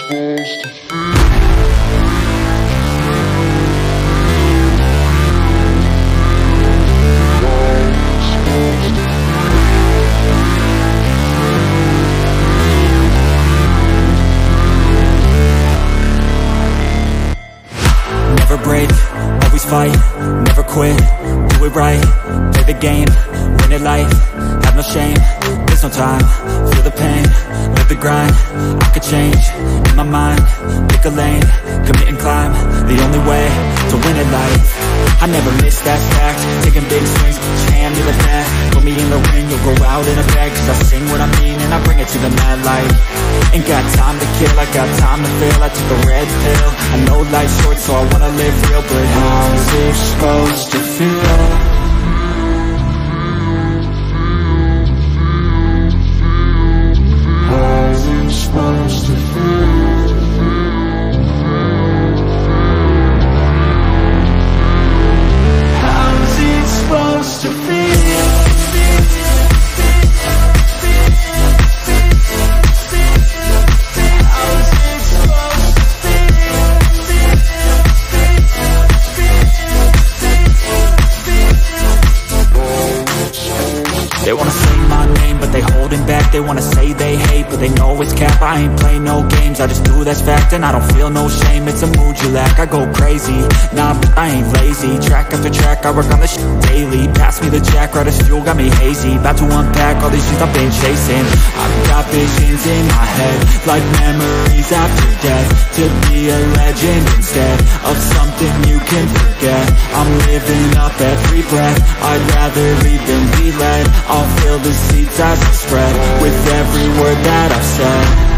supposed to feel? Never break, always fight, never quit, do it right, play the game, win it life, have no shame, there's no time, feel the pain, live the grind, I could change, in my mind, pick a lane, commit and climb, the only way to win it life. I never miss that fact, taking big swings, put your hand to the bat, put me in the ring, you'll go out in a bag, cause I sing what I mean and I bring it to the mad light. Ain't got time to kill, I got time to feel, I took a red pill, I know life's short so I wanna live real, but how's it supposed to feel? How's it supposed to feel? How's it supposed to feel? They wanna say my name, but they holding back. They wanna say they hate, but they know it's cap. I ain't play no games, I just do that's fact. And I don't feel no shame, it's a mood you lack. I go crazy, nah, but I ain't lazy. Track after track, I work on this shit daily. Pass me the jack, right as fuel, got me hazy. About to unpack all these shit I've been chasing. I've got visions in my head, like memories after death. To be a legend instead of something you can forget. I'm living up every breath, I'd rather lead than be led. I'll fill the seats as I spread with every word that I've said.